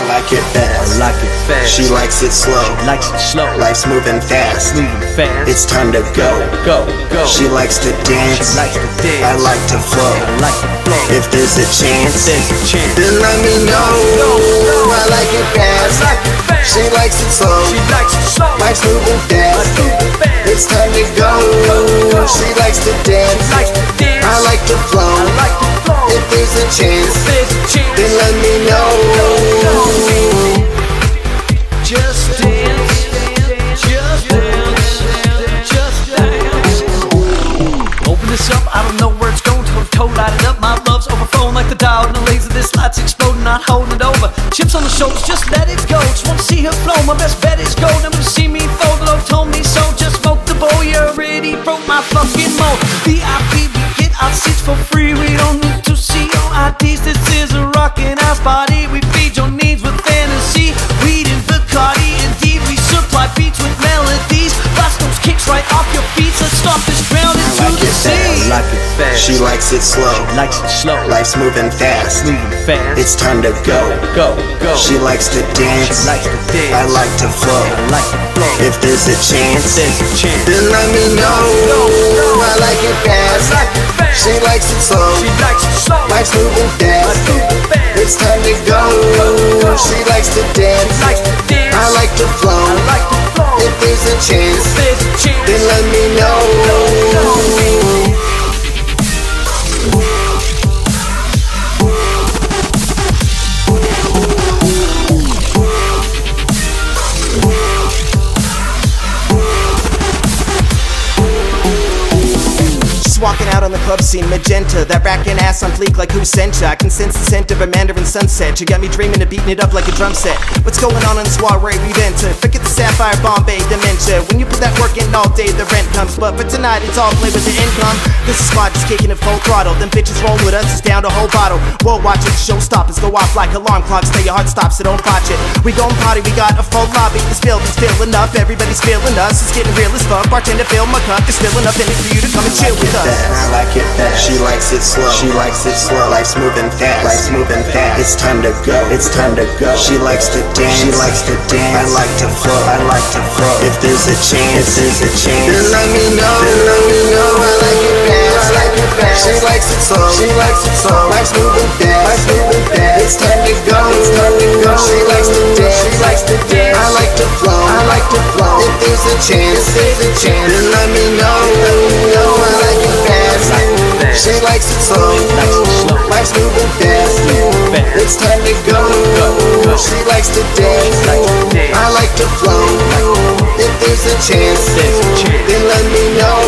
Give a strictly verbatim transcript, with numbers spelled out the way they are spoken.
like it fast. I like it fast. She likes it slow. She likes it slow. Life's moving fast. Moving fast. It's time to go. Go, go. She likes to dance. She likes to dance. I like to flow. I like to flow. If there's a chance, There's a chance. then let me know. No, no. I like it fast. I like it fast. She likes it slow. She likes it slow. Life's moving fast. Life's moving fast. It's time to go. Go, go. She likes to dance. She likes to dance. I like to flow. I like to flow. If there's a chance, There's a chance. then let me know. Just dance, just dance, just dance. Open this up, I don't know where it's going. Toe-to-toe, light it up, my love's overflowing like the dial in the laser. This light's exploding, not holding it over. Chips on the shoulders, just let it go. Just wanna see her flow, my best bet is gold. Never see me fold, love told me so. Just smoke the bowl, you already broke my fucking mold. V I P, we get our seats for free. We don't need to see your I Ds. This is a rockin' house party. We feed your needs with fantasy. Weed and Bacardi, indeed. We supply beats with melodies. Blast those kicks right off your feet. Let's stop this drown into like the it sea. fast. Like it fast. She likes it slow. likes it slow. Life's moving fast. Moving fast. It's time to go. Go, go. She likes to dance. She likes to dance. I like to flow. I like to flow. If there's a chance, There's a chance. then let me know. No, no. I like it fast. I like it fast. She likes it slow. She likes it slow. Life's moving fast. Life's moving fast. It's time to go. Go, go. She likes to dance. She likes to dance. I like to flow. I like to flow. If there's a chance, There's a chance. then let me know. Walking out on the club scene, magenta. That rackin' ass on fleek like who sent ya? I can sense the scent of a mandarin sunset. You got me dreaming of beating it up like a drum set. What's going on in the soiree we've entered? Forget the sapphire Bombay dementia. When you put that work in all day, the rent comes. But for tonight, it's all play with the income. This is squad just kicking it full throttle. Them bitches roll with us, it's down to whole bottle. We'll watch it, show stoppers go off like alarm clocks. Till your heart stops, so don't botch it. We gon' party, we got a full lobby. This building's filling up, everybody's feeling us. It's getting real as fuck. Bartender, fill my cup. There's still enough in it for you to come and chill with us. I like it fast. She likes it slow. She likes it slow. Life's moving fast. Life's moving fast. It's time to go. It's time to go. She likes to dance. She likes to dance. I like to flow. I like to flow. If there's a chance, if there's a chance, then let me know. Then let me know. I like it fast. I like it fast. She likes it slow. She likes it slow. Life's moving fast. Life's moving fast. It's time to go. It's time to go. She likes to dance. She likes to dance. I like to flow. I like to flow. If there's a chance, if there's a chance, then let me know. Let me know. I like it fast. She likes it slow. Life's moving fast. It's time to go. She likes to dance. I like to flow. If there's a chance, then let me know.